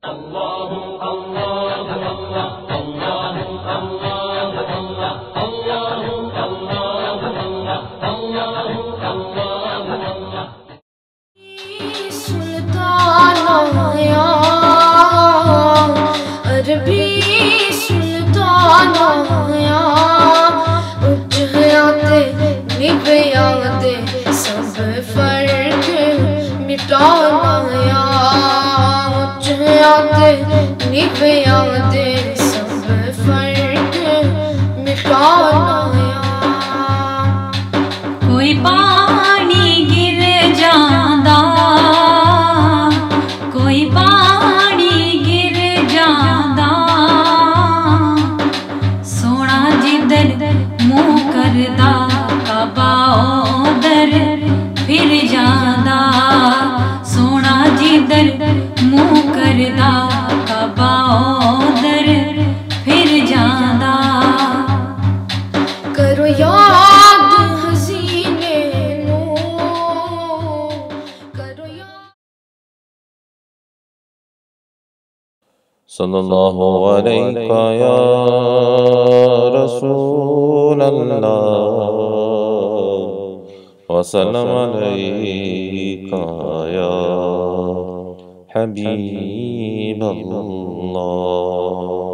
कोई पानी गिर जांदा, कोई पानी गिर जांदा, सोना जिधर मुंह करदा काबा उधर फिर जांदा, सोना जिधर मुंह करदा काबा उधर फिर जांदा। करो याद हसीने नू, करो याद। सल्लल्लाहु अलैका या रसूल अल्लाह वसल्लम अलैका या हबीब अल्लाह।